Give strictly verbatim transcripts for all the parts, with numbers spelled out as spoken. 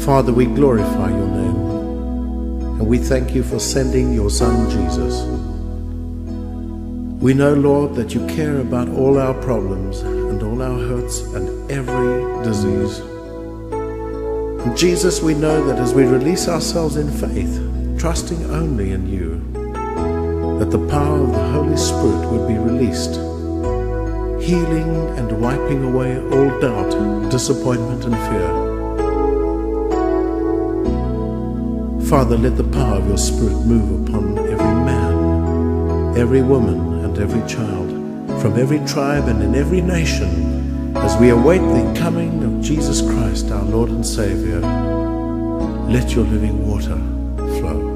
Father, we glorify your name, and we thank you for sending your Son, Jesus. We know, Lord, that you care about all our problems and all our hurts and every disease. And Jesus, we know that as we release ourselves in faith, trusting only in you, that the power of the Holy Spirit would be released, healing and wiping away all doubt, disappointment and fear. Father, let the power of your Spirit move upon every man, every woman and every child, from every tribe and in every nation, as we await the coming of Jesus Christ, our Lord and Savior. Let your living water flow.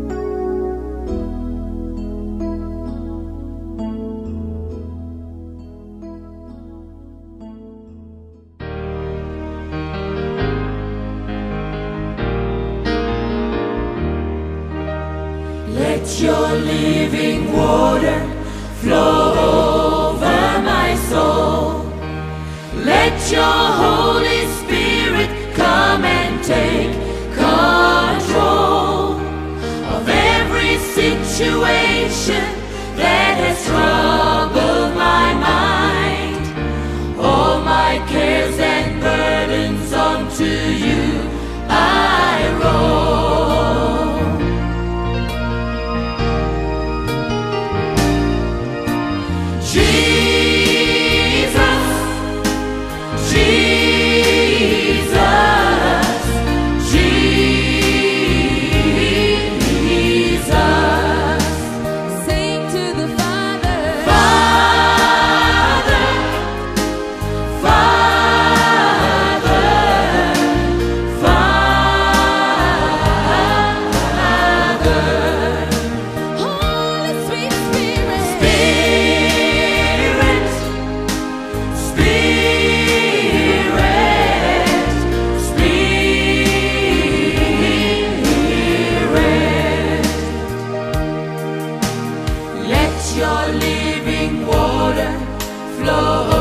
Let your living water flow over my soul. Let your Holy Spirit come and take control of every situation that has troubled my mind. All my cares and burdens unto you I roll. Your living water flow